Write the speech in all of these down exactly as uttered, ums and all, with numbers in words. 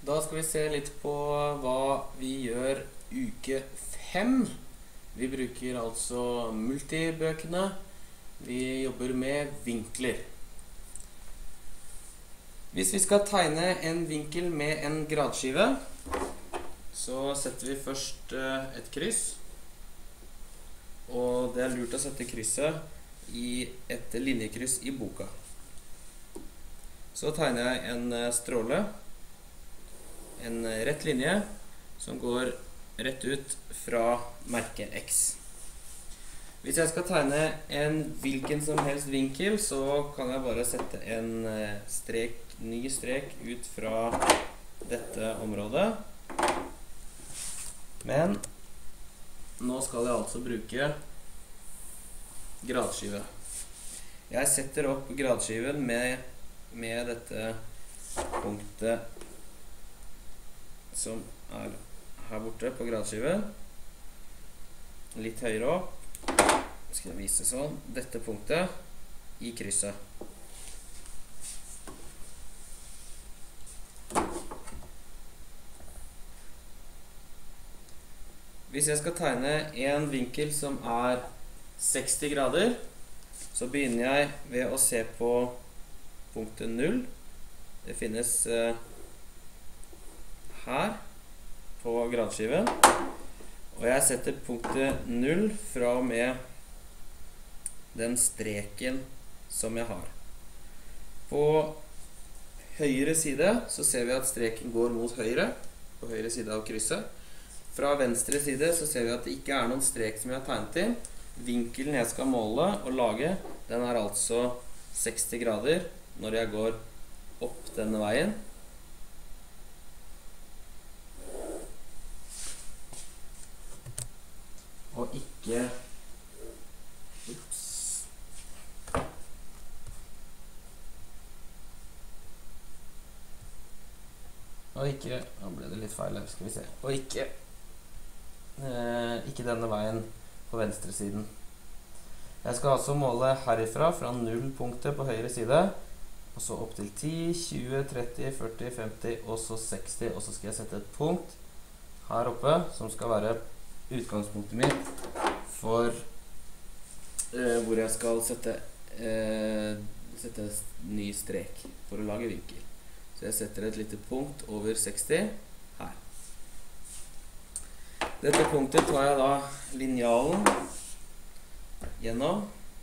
Da skal vi se litt på hva vi gjør uke fem. Vi bruker altså multibøkene. Vi jobber med vinkler. Hvis vi skal tegne en vinkel med en gradskive, så setter vi først et kryss. Og det er lurt å sette krysset i et linjekryss i boka. Så tegner jeg en stråle, en rett linje, som går rett ut fra merket X. Hvis jeg skal tegne en hvilken som helst vinkel, så kan jeg bare sette en strek, ny strek ut fra dette området. Men nå skal jeg altså bruke gradskive. Jeg setter opp gradskiven med, med dette punktet som er her borte på gradskiven. Litt høyere opp. Skal jeg vise sånn. Dette punktet i krysset. Hvis jeg skal tegne en vinkel som er seksti grader, så begynner jeg ved å se på punktet null. Det finnes eh, her på gradskiven. Og jeg setter punktet null fra og med den streken som jeg har. På høyre side så ser vi at streken går mot høyre, på høyre side av krysset. Fra venstre side så ser vi at det ikke er noen strek som jeg har tegnet inn. Vinkelen jeg skal måle og lage, den er altså seksti grader når jeg går opp denne veien. Og ikke ups. Og ikke, nå ble det litt feil her, skal vi se. Og ikke eh, ikke denne veien på venstre siden. Jeg skal altså måle herifra, fra null-punktet på høyre side, og så opp til ti, tjue, tretti, førti, femti, og så seksti, og så skal jeg sette et punkt her oppe, som skal være utgangspunktet mitt for eh, hvor jeg skal sette, eh, sette ny strek for å lage vinkel. Så jeg setter et lite punkt over seksti her. Dette punktet tar jeg da linjalen gjennom.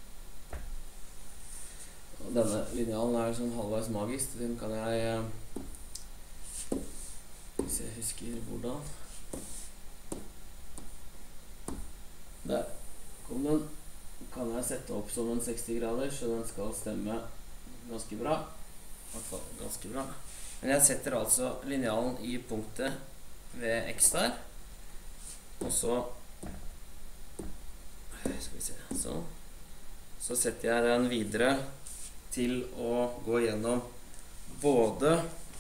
Og denne linjalen er sånn halvveis magisk. Den kan jeg, hvis jeg husker hvordan. Der kom den. Kan jeg sette opp som en seksti grader, så den skal stemme ganske bra. I hvert fall ganske bra. Men jeg setter altså linjalen i punktet ved X der. Og så skal vi se, sånn. Så setter jeg den videre til å gå gjennom både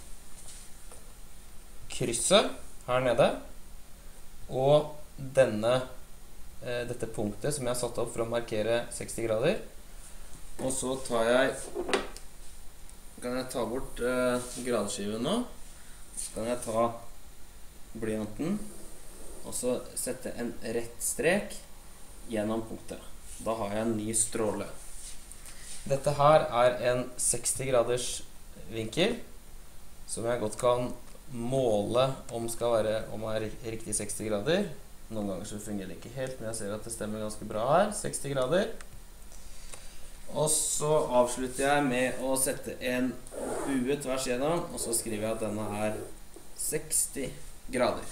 krysset her nede og denne, eh, dette punktet som jeg har satt opp for å markere seksti grader. Og så tar jeg kan jeg ta bort eh, gradskiven nå. Så kan jeg ta blyanten og så sette en rett strek gjennom punktet. Da har jeg en ny stråle. Dette her er en seksti graders vinkel som jeg godt kan måle om skal være om er riktig seksti grader. Noen ganger så fungerer det ikke helt, men jeg ser at det stemmer ganske bra her. seksti grader. Og så avslutter jeg med å sette en bue tvers gjennom, og så skriver jeg at denne er seksti grader.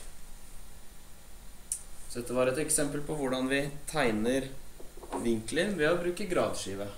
Så dette var et eksempel på hvordan vi tegner vinkler ved å bruke gradskive.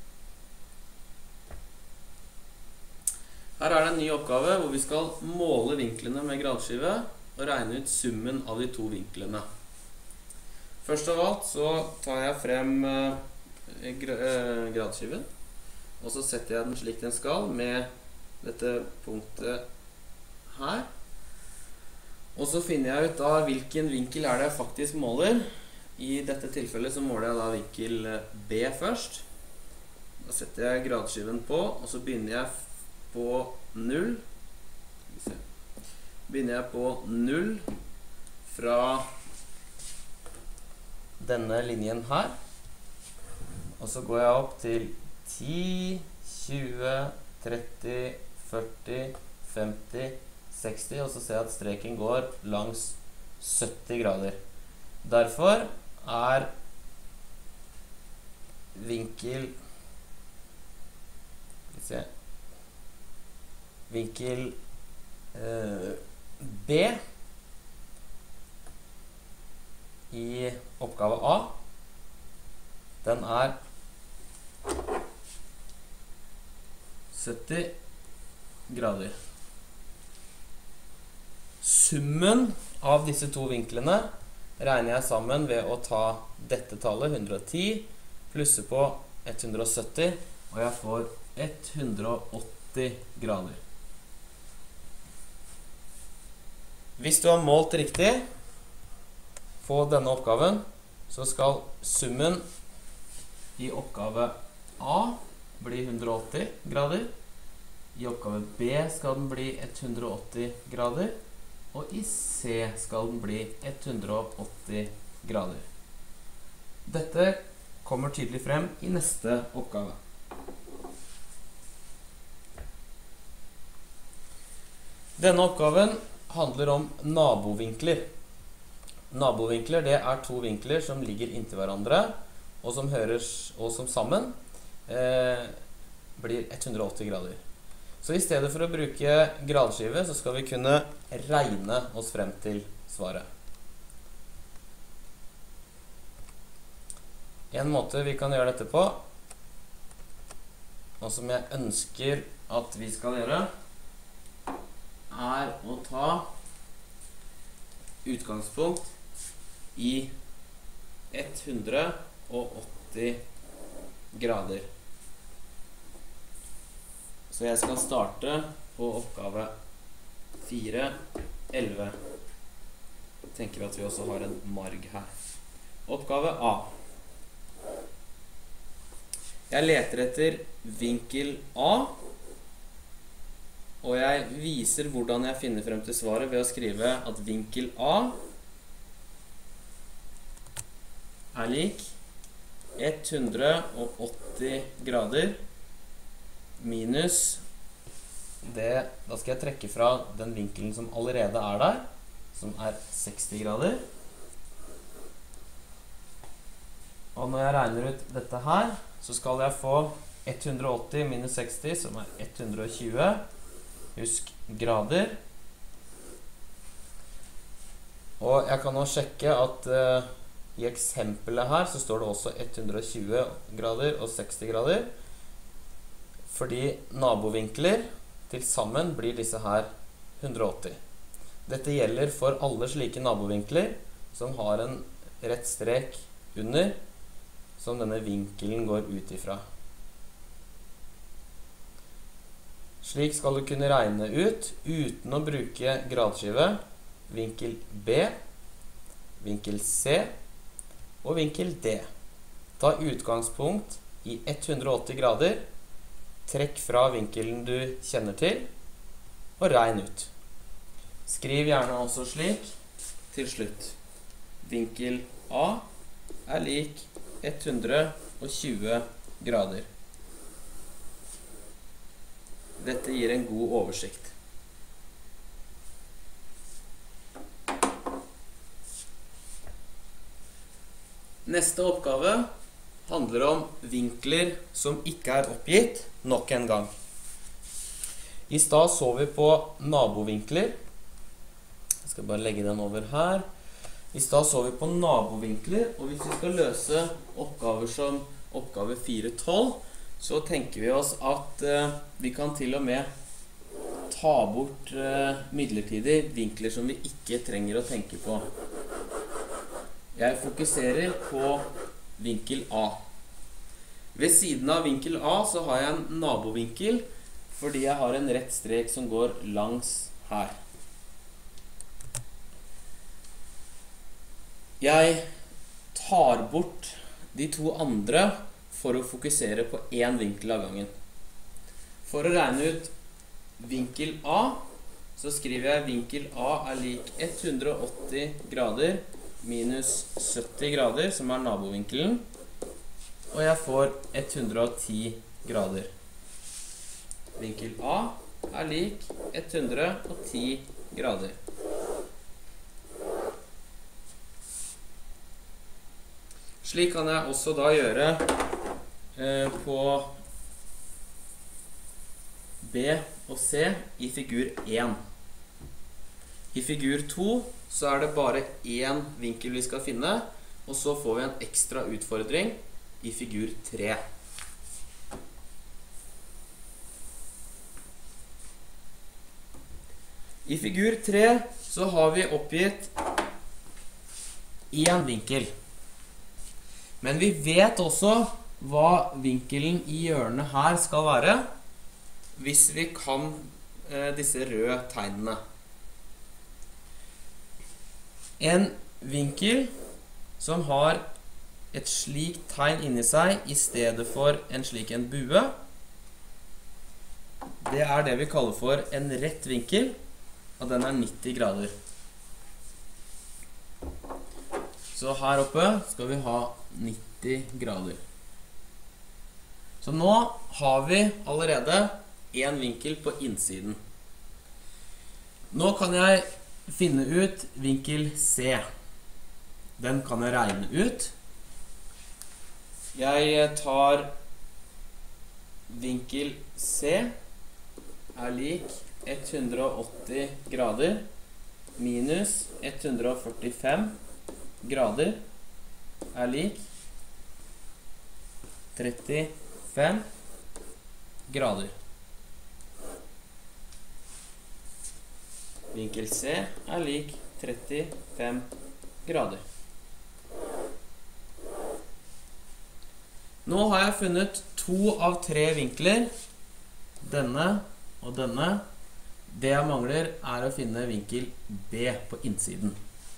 Her er det en ny oppgave hvor vi skal måle vinklene med gradskive og regne ut summen av de to vinklene. Først av alt så tar jeg frem gradskiven, og så setter jeg den slik den skal med dette punktet her. Og så finner jeg ut da hvilken vinkel er det jeg faktisk måler. I dette tilfellet så måler jeg da vinkel B først. Da setter jeg gradskiven på, og så begynner jeg på null. begynner jeg på null fra denne linjen her. Og så går jeg opp til ti, tjue, tretti, førti, femti, seksti, og så ser jeg at streken går langs sytti grader. Derfor er vinkel Skal vi se Vinkel eh, B i oppgave A, den er sytti grader. Summen av disse to vinklene regner jeg sammen ved å ta dette tallet, hundre og ti, plusse på hundre og sytti, og jeg får hundre og åtti grader. Hvis du har målt riktig på denne oppgaven, så skal summen i oppgave A bli hundre og åtti grader. I oppgave B skal den bli hundre og åtti grader, og i C skal den bli hundre og åtti grader. Dette kommer tydelig frem i neste oppgave. Denne oppgaven handler om nabovinkler. Nabovinkler, det er to vinkler som ligger inntil hverandre, og som høres, og som sammen eh, blir hundre og åtti grader. Så i stedet for å bruke gradskive, så skal vi kunne regne oss frem til svaret. En måte vi kan gjøre dette på, og som jeg ønsker at vi skal gjøre, er å ta utgangspunkt i hundre og åtti grader. Så jeg skal starte på oppgave fire, elleve. Jeg tenker at vi også har en marg her. Oppgave A. Jeg leter etter vinkel A, og jeg viser hvordan jeg finner frem til svaret ved å skrive at vinkel A er lik hundre og åtti grader minus det, da skal jeg trekke fra den vinkelen som allerede er der, som er seksti grader. Og når jeg regner ut dette her, så skal jeg få hundre og åtti minus seksti, som er hundre og tjue. Husk grader. Og jeg kan nå sjekke at uh, i eksempelet her så står det også hundre og tjue grader og seksti grader. Fordi nabovinkler til sammen blir disse her hundre og åtti. Dette gjelder for alle slike nabovinkler som har en rett strek under, som denne vinkelen går ut ifra. Slik skal du kunne regne ut, uten å bruke gradskive, vinkel B, vinkel C og vinkel D. Ta utgangspunkt i hundre og åtti grader, trekk fra vinkelen du kjenner til, og regn ut. Skriv gjerne også slik til slutt. Vinkel A er lik hundre og tjue grader. Dette gir en god oversikt. Neste oppgave handler om vinkler som ikke er oppgitt nok en gang. I stad så vi på nabovinkler. Jeg skal bare legge den over her. I stad så vi på nabovinkler, og hvis vi skal løse oppgaver som oppgave fire tolv, så tenker vi oss at uh, vi kan til og med ta bort uh, midlertidig vinkler som vi ikke trenger å tenke på. Jeg fokuserer på vinkel A. Ved siden av vinkel A så har jeg en nabovinkel, fordi jeg har en rett strek som går langs her. Jeg tar bort de to andre for å fokusere på én vinkel av gangen. For å regne ut vinkel A, så skriver jeg vinkel A er lik hundre og åtti grader minus sytti grader, som er nabovinkelen, og jeg får hundre og ti grader. Vinkel A er lik hundre og ti grader. Slik kan jeg også da gjøre eh, på B og C i figur én. I figur to så er det bare én vinkel vi skal finne, og så får vi en ekstra utfordring i figur tre. I figur tre så har vi oppgitt én vinkel. Men vi vet også hva vinkelen i hjørnet her skal være, hvis vi kan eh, disse røde tegnene. En vinkel som har et slikt tegn inni seg i stedet for en slik en bue, det er det vi kaller for en rett vinkel, og den er nitti grader. Så her oppe skal vi ha nitti grader. Så nå har vi allerede en vinkel på innsiden. Nå kan jeg finne ut vinkel C. Den kan jeg regne ut. Jeg tar vinkel C er lik hundre og åtti grader minus hundre og førtifem grader er lik trettifem grader. Vinkel C er lik trettifem grader. Nå har jeg funnet to av tre vinkler, denne og denne. Det jeg mangler er å finne vinkel B på innsiden.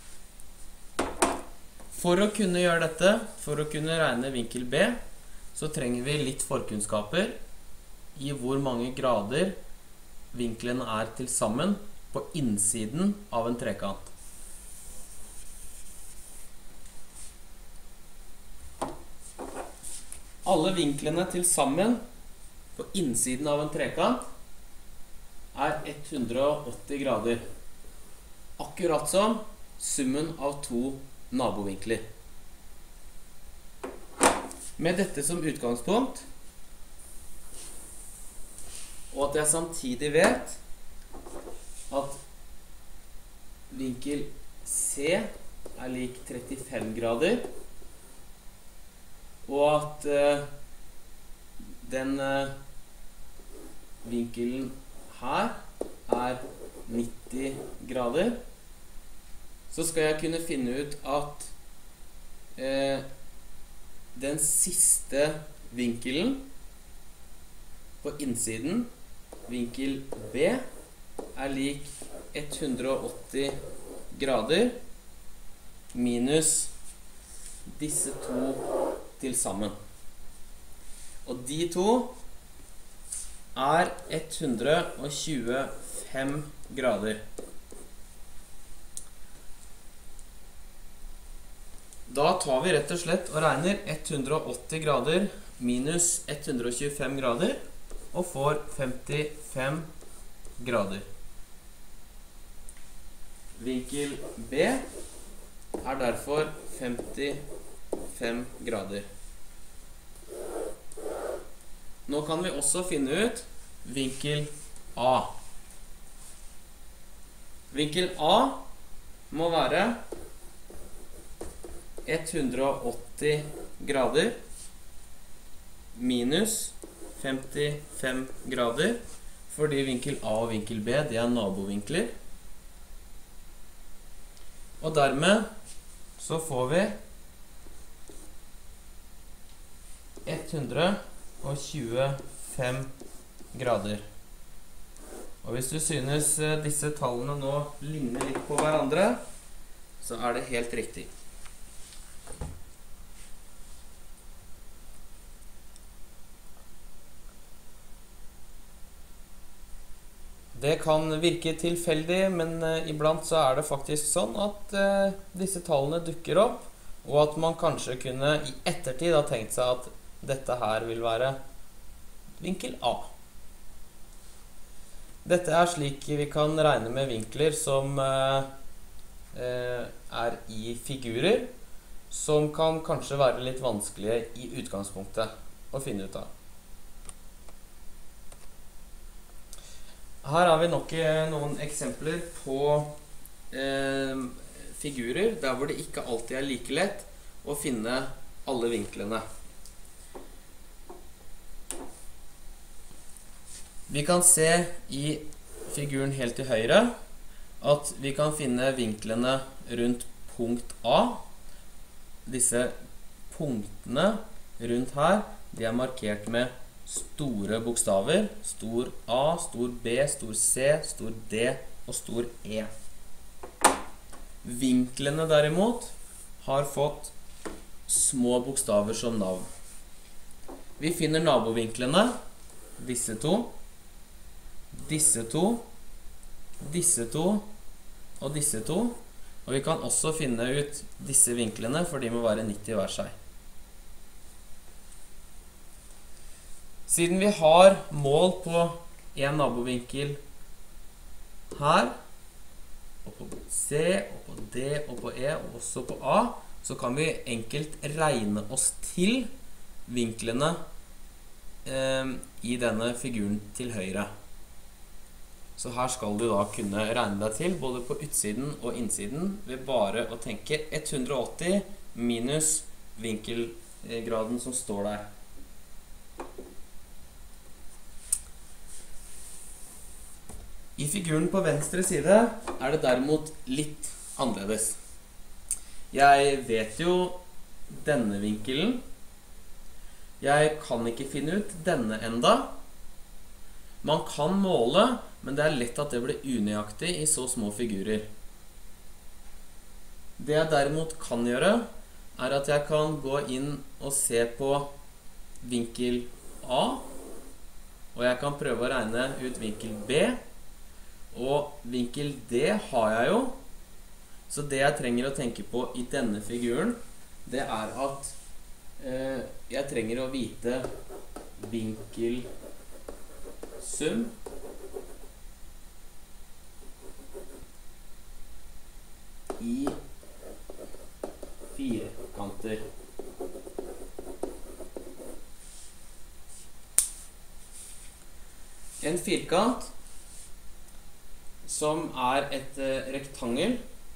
For å kunne gjøre dette, for å kunne regne vinkel B, så trenger vi litt forkunnskaper i hvor mange grader vinklene er til sammen på innsiden av en trekant. Alle vinklene til sammen på innsiden av en trekant er hundre og åtti grader. Akkurat som summen av to nabovinkler. Med dette som utgangspunkt, og at jeg samtidig vet at vinkel C er lik trettifem grader, og at uh, den uh, vinkelen her er nitti grader, så skal jeg kunne finne ut at uh, den siste vinkelen på innsiden, vinkel B, er lik hundre og åtti grader minus disse to til sammen. Og de to er hundre og tjuefem grader. Da tar vi rett og slett og regner hundre og åtti grader minus hundre og tjuefem grader, og får femtifem grader. Vinkel B er derfor femtifem grader. Nå kan vi også finne ut vinkel A. Vinkel A må være hundre og åtti grader minus femtifem grader, fordi vinkel A og vinkel B, det er nabovinkler. Og dermed så får vi hundre og tjuefem grader. Og hvis du synes disse tallene nå ligner litt på hverandre, så er det helt riktig. Det kan virke tilfeldig, men eh, iblant så er det faktisk sånn at eh, disse tallene dukker opp, og at man kanskje kunne i ettertid ha tenkt seg at dette her vil være vinkel A. Dette er slik vi kan regne med vinkler som eh, eh, er i figurer, som kan kanskje være litt vanskelige i utgangspunktet å finne ut av. Her har vi nok noen eksempler på eh, figurer der hvor det ikke alltid er like lett å finne alle vinklene. Vi kan se i figuren helt til høyre at vi kan finne vinklene rundt punkt A. Disse punktene rundt her, de er markert med store bokstaver, stor A, stor B, stor C, stor D og stor E. Vinklene derimot har fått små bokstaver som navn. Vi finner nabovinklene, disse to, disse to, disse to og disse to, og vi kan også finne ut disse vinklene, for de må være nitti hver seg. Siden vi har mål på en nabovinkel her, og på C, og på D, og på E, og også på A, så kan vi enkelt regne oss til vinklene eh, i denne figuren til høyre. Så her skal du da kunne regne deg til både på utsiden og innsiden ved bare å tenke hundre og åtti minus vinkelgraden som står der. I figuren på venstre side er det derimot litt annerledes. Jeg vet jo denne vinkelen. Jeg kan ikke finne ut denne enda. Man kan måle, men det er lett at det blir unøyaktig i så små figurer. Det jeg derimot kan gjøre, er at jeg kan gå inn og se på vinkel A, og jeg kan prøve å regne ut vinkel B, og vinkel D har jeg jo, så det jeg trenger å tenke på i denne figuren, det er at eh, jeg trenger å vite vinkelsum i firkanter. En firkant som er et eh, rektangel.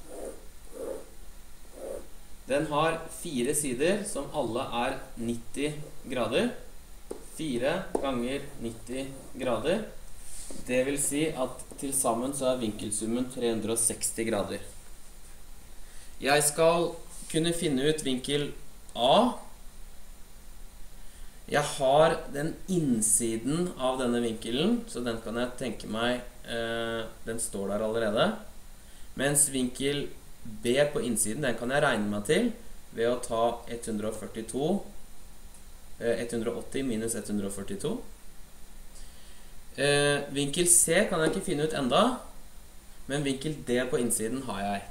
Den har fire sider som alle er nitti grader. fire ganger nitti grader. Det vil si at til sammen så er vinkelsummen tre hundre og seksti grader. Jeg skal kunne finne ut vinkel A. Jeg har den innsiden av denne vinkelen, så den kan jeg tenke meg, eh, den står der allerede. Mens vinkel B på innsiden, den kan jeg regne meg til ved å ta hundre og førtito, eh, hundre og åtti minus hundre og førtito. Eh, vinkel C kan jeg ikke finne ut enda, men vinkel D på innsiden har jeg.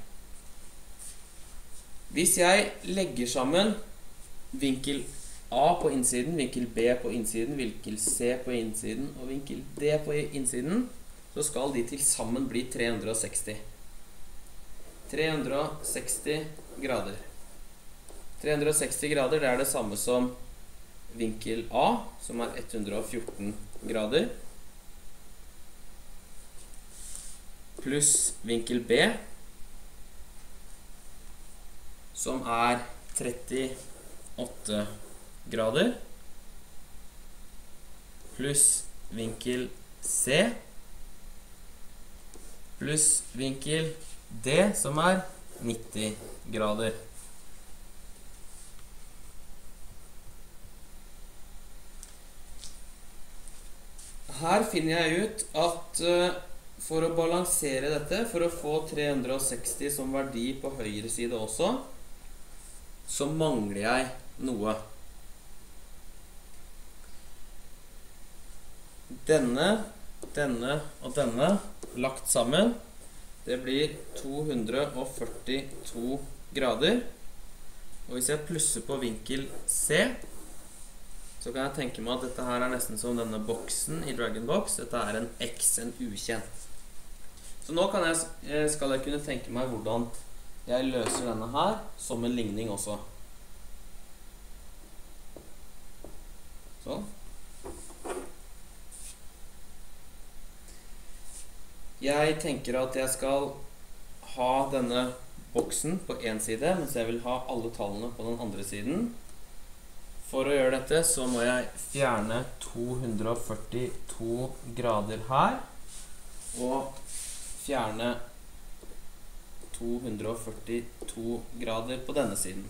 Hvis jeg legger sammen vinkel A på innsiden, vinkel B på innsiden, vinkel C på innsiden og vinkel D på innsiden, så skal de til sammen bli tre hundre og seksti. tre hundre og seksti grader. tre hundre og seksti grader, det er det samme som vinkel A, som er hundre og fjorten grader, pluss vinkel B, som er trettiåtte grader, pluss vinkel C, pluss vinkel D, som er nitti grader. Her finner jeg ut at uh, for å balansere dette, for å få tre hundre og seksti som verdi på høyre side også, så mangler jeg noe. Denne denne og denne lagt sammen, det blir to hundre og førtito grader. Og hvis jeg plusser på vinkel C, så kan jeg tenke meg at dette her er nesten som denne boksen i Dragonbox. Dette er en X, en ukjent. Så nå kan jeg, skal jeg kunne tenke meg hvordan jeg løser denne her som en ligning også. Sånn. Jeg tenker at jeg skal ha denne boksen på en side, mens jeg vil ha alle tallene på den andre siden. For å gjøre dette så må jeg fjerne to hundre og førtito grader her, og fjerne to hundre og førtito grader på denne siden.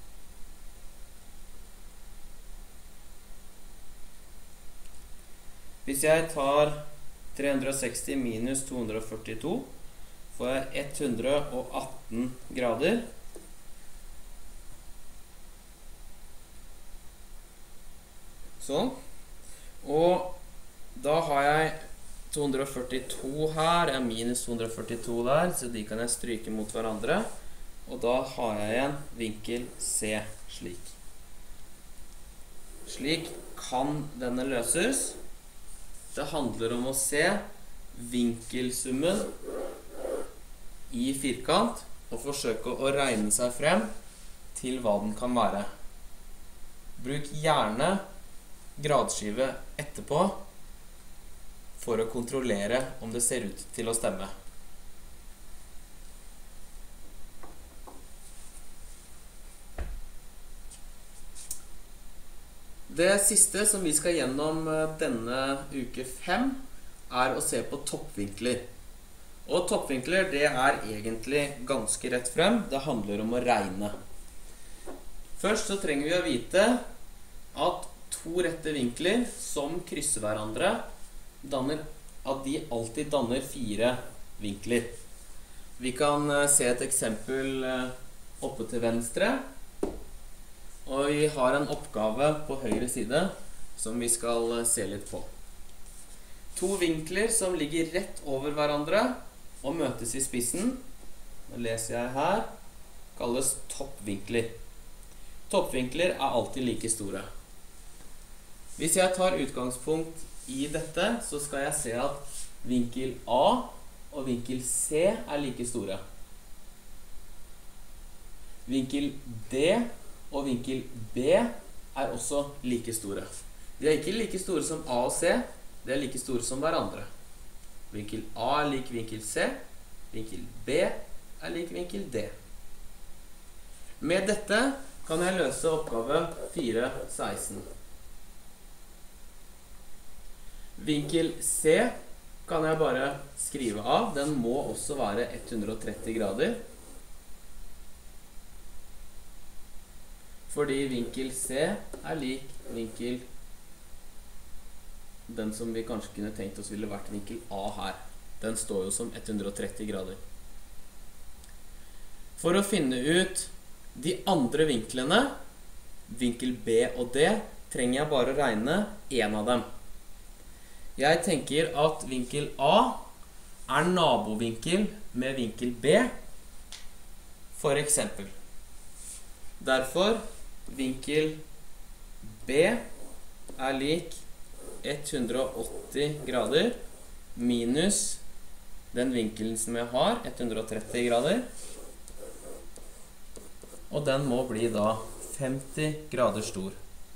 Hvis jeg tar tre hundre og seksti minus to hundre og førtito, får jeg ett hundre og atten grader. Sånn. Og da har jeg to hundre og førtito her, jeg har minus to hundre og førtito der, så de kan jeg stryke mot hverandre. Og da har jeg igjen vinkel C slik. Slik kan denne løses. Det handler om å se vinkelsummen i firkant og forsøke å regne seg frem til hva den kan være. Bruk gjerne gradskive etterpå for å kontrollere om det ser ut til å stemme. Det siste som vi skal gjennom denne uke fem er å se på toppvinkler. Og toppvinkler, det er egentlig ganske rett frem. Det handler om å regne. Først så trenger vi å vite at to rette vinkler som krysser hverandre, danner, at de alltid danner fire vinkler. Vi kan se et eksempel oppe til venstre, og vi har en oppgave på høyre side som vi skal se litt på. To vinkler som ligger rett over hverandre og møtes i spissen, nå leser jeg her, kalles toppvinkler. Toppvinkler er alltid like store. Hvis jeg tar utgangspunkt i dette, så skal jeg se at vinkel A og vinkel C er like store. Vinkel D og vinkel B er også like store. De er ikke like store som A og C, de er like store som hverandre. Vinkel A er lik vinkel C, vinkel B er lik vinkel D. Med dette kan jeg løse oppgave fire seksten. Vinkel C kan jeg bare skrive av. Den må også være hundre og tretti grader. Fordi vinkel C er lik vinkel den som vi kanskje kunne tenkt oss ville vært vinkel A her. Den står jo som hundre og tretti grader. For å finne ut de andre vinklene, vinkel B og D, trenger jeg bare å regne en av dem. Jeg tenker at vinkel A er nabovinkel med vinkel B, for eksempel. Derfor vinkel B er lik hundre og åtti grader minus den vinkelen som jeg har, hundre og tretti grader. Og den må bli da femti grader stor.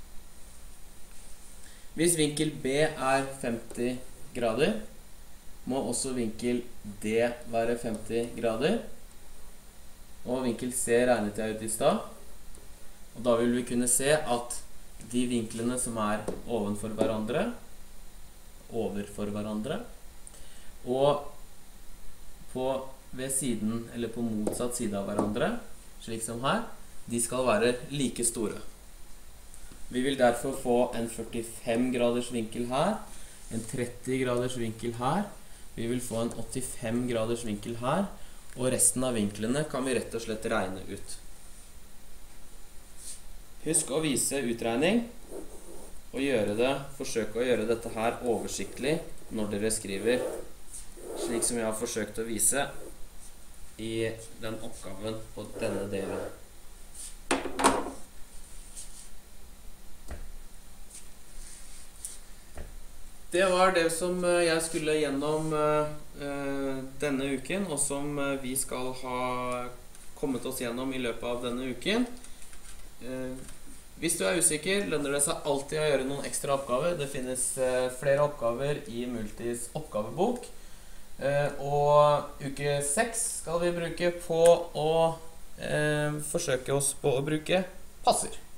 Hvis vinkel B er femti grader, må også vinkel D være femti grader. Og vinkel C regnet jeg ut i stad. Og da vil vi kunne se at de vinklene som er ovenfor hverandre, overfor hverandre, og på, ved siden, eller på motsatt side av hverandre, slik som her, de skal være like store. Vi vil derfor få en førtifem graders vinkel her, en tretti graders vinkel her, vi vil få en åttifem graders vinkel her, og resten av vinklene kan vi rett og slett regne ut. Husk å vise utregning, og gjøre det, forsøke å gjøre dette her oversiktlig når dere skriver, slik som jeg har forsøkt å vise i den oppgaven på denne delen. Det var det som jeg skulle gjennom uh, denne uken, og som vi skal ha kommet oss gjennom i løpet av denne uken. Uh, hvis du er usikker, lønner det seg alltid å gjøre noen ekstra oppgaver. Det finnes uh, flere oppgaver i Multis oppgavebok. Uh, og uke seks skal vi bruke på å uh, forsøke oss på å bruke passer.